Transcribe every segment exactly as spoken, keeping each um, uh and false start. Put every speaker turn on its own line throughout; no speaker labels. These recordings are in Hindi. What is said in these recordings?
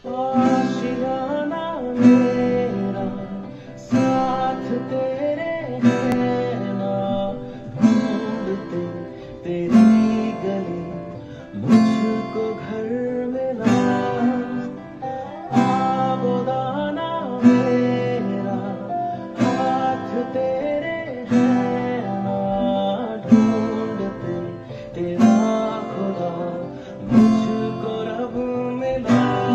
आशियाना मेरा साथ तेरे है ना, ढूंढते तेरी गली मुझको घर मिला। आबोदाना मेरा हाथ तेरे है ना, ढूंढते तेरा खुदा मुझको रब मिला।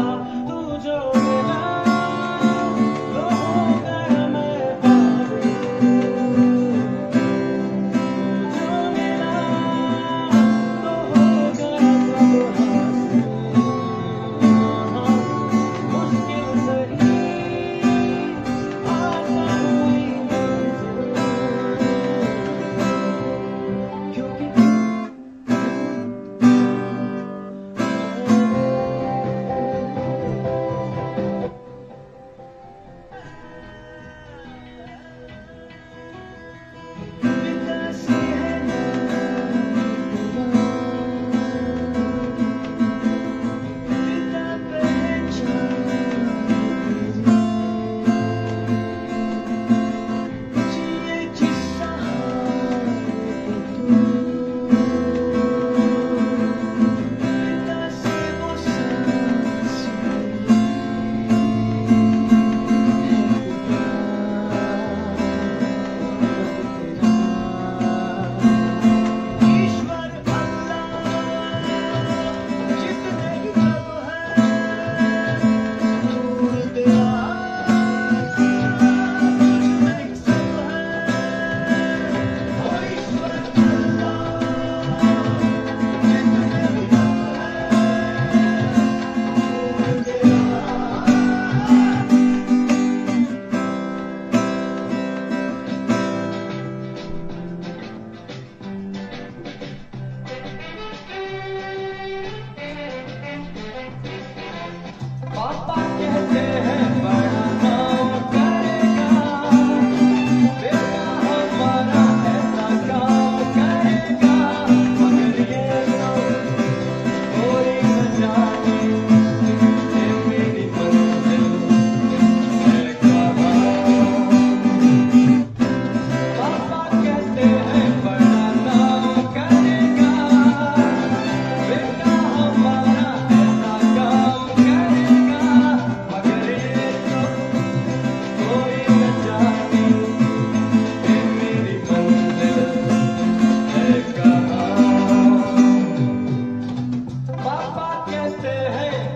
पापा कहते हैं बड़ा काम करेगा, बेटा हमारा ऐसा काम करेगा, मगर ये तो कोई न जाने ये मेरी मंजिल है कहाँ। पापा कहते हैं बड़ा काम करेगा, बेटा हमारा ऐसा काम करेगा, मगर ये तो कोई न जाने ये मेरी मंजिल है कहाँ। पापा कहते हैं